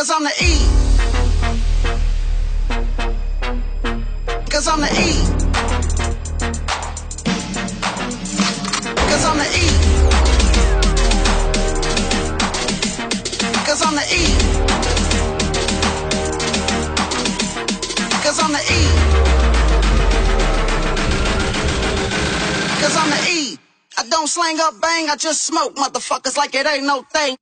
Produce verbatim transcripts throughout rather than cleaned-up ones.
Cause I'm the E. Cause I'm the E. Cause I'm the E. Cause I'm the E. Cause I'm the E. Cause I'm the E. I don't slang up bang, I just smoke motherfuckers like it ain't no thing.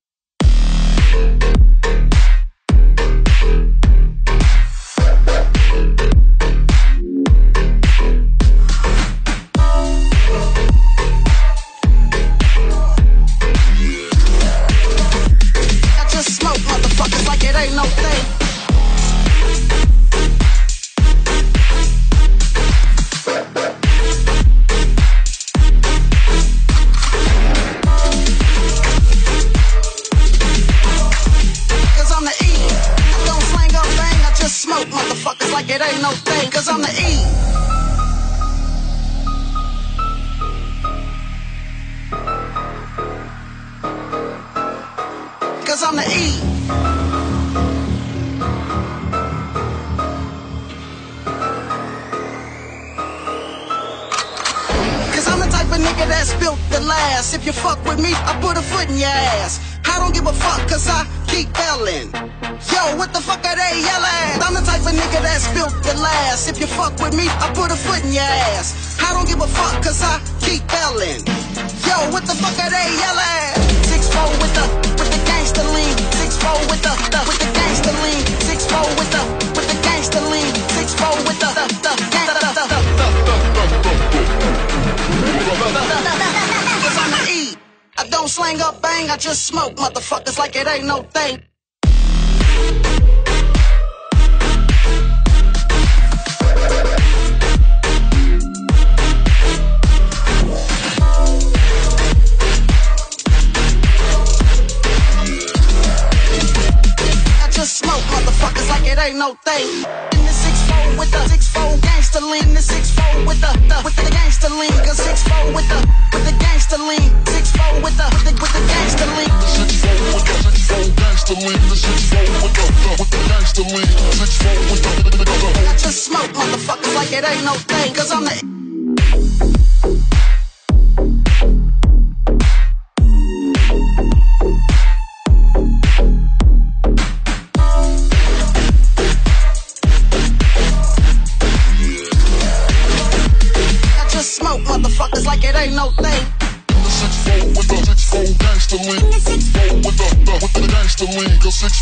I just smoke motherfuckers like it ain't no thing. Smoke motherfuckers like it ain't no thing. Cause I'm the E. Cause I'm the E. Cause I'm the type of nigga that's built to last. If you fuck with me, I put a foot in your ass. I don't give a fuck cause I keep yelling. Yo, what the fuck are they yelling? I'm the type of nigga that's built to last. If you fuck with me, I put a foot in your ass. I don't give a fuck cause I keep yelling. Yo, what the fuck are they yelling? six four with the, with the gangster lean. six four with the, the, with the gangster lean. six four with the, with the gangster lean. six four with the, the, the, gangster, the, the, the, cause I'm the E. I don't slang up bang, I just smoke motherfuckers like it ain't no thing. Smoke motherfuckers like it ain't no thing. In the six four with the six four gangster lean. The six four with the, the with the gangster lean. Cause six four with the with the gangster lean. six four with the with the, with the gangster lean. The six four with the six four gangster lean. The six four with the the with the gangster lean. six four with the, the, the, the. I just smoke motherfuckers like it ain't no thing. Cause I'm the smoke motherfuckers like it ain't no thing. The six four with the six four gangster lean. The six four with the, the with the gangster lean. Cause six